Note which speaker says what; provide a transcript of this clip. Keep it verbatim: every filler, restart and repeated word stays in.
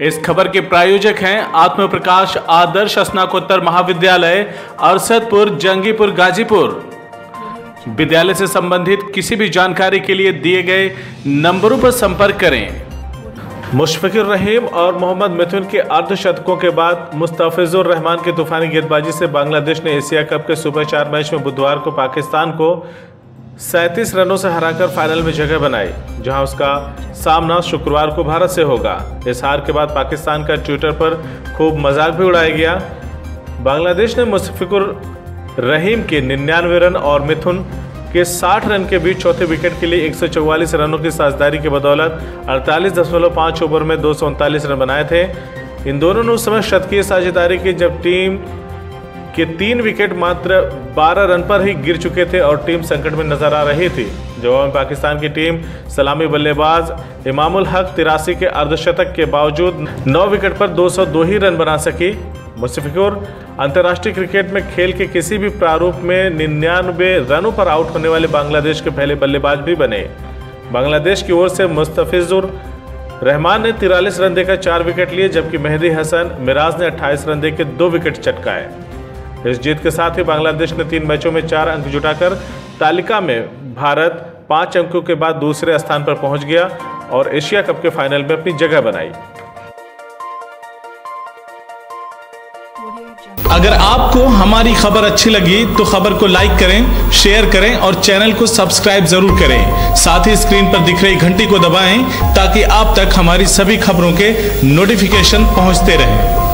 Speaker 1: इस खबर के प्रायोजक हैं आत्म प्रकाश आदर्श स्नातकोत्तर महाविद्यालय अरसदपुर जंगीपुर गाजीपुर। विद्यालय से संबंधित किसी भी जानकारी के लिए दिए गए नंबरों पर संपर्क करें। मुशफिकुर रहीम और मोहम्मद मिथुन के अर्धशतकों के बाद मुस्तफिजुर रहमान की तूफानी गेंदबाजी से बांग्लादेश ने एशिया कप के सुपर चार मैच में बुधवार को पाकिस्तान को सैंतीस रनों से हराकर फाइनल में जगह बनाई, जहां उसका सामना शुक्रवार को भारत से होगा। इस हार के बाद पाकिस्तान का ट्विटर पर खूब मजाक भी उड़ाया गया। बांग्लादेश ने मुशफिकुर रहीम के निन्यानवे रन और मिथुन के साठ रन के बीच चौथे विकेट के लिए एक सौ चौवालीस रनों की साझेदारी की बदौलत अड़तालीस दशमलव पाँच ओवर में दो सौ उनतालीस रन बनाए थे। इन दोनों ने उस समय शतकीय साझेदारी की जब टीम के तीन विकेट मात्र बारह रन पर ही गिर चुके थे और टीम संकट में नजर आ रही थी। जवाब में पाकिस्तान की टीम सलामी बल्लेबाज इमामुल हक तिरासी के अर्धशतक के बावजूद नौ विकेट पर दो सौ दो ही रन बना सकी। मुशफिकुर अंतर्राष्ट्रीय क्रिकेट में खेल के किसी भी प्रारूप में निन्यानवे रनों पर आउट होने वाले बांग्लादेश के पहले बल्लेबाज भी बने। बांग्लादेश की ओर से मुस्तफिजुर रहमान ने तिरालीस रन देकर चार विकेट लिए, जबकि मेहदी हसन मिराज ने अट्ठाईस रन देकर दो विकेट चटकाए। इस जीत के साथ ही बांग्लादेश ने तीन मैचों में चार अंक जुटाकर तालिका में भारत पांच अंकों के बाद दूसरे स्थान पर पहुंच गया और एशिया कप के फाइनल में अपनी जगह बनाई।
Speaker 2: अगर आपको हमारी खबर अच्छी लगी तो खबर को लाइक करें, शेयर करें और चैनल को सब्सक्राइब जरूर करें। साथ ही स्क्रीन पर दिख रही घंटी को दबाएं ताकि आप तक हमारी सभी खबरों के नोटिफिकेशन पहुंचते रहें।